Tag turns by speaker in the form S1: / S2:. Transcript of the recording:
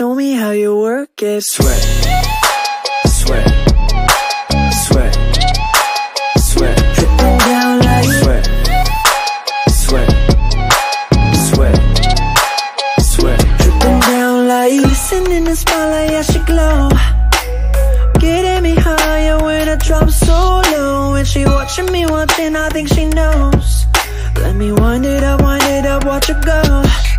S1: show me how you work it.
S2: Sweat, sweat, sweat, sweat,
S1: Dripping down like
S2: sweat, sweat, sweat, sweat,
S1: dripping down like. Listen in the spotlight, yeah, she glow. Getting me higher when I drop so low. And she watching me one thing, I think she knows. Let me wind it up, watch her go.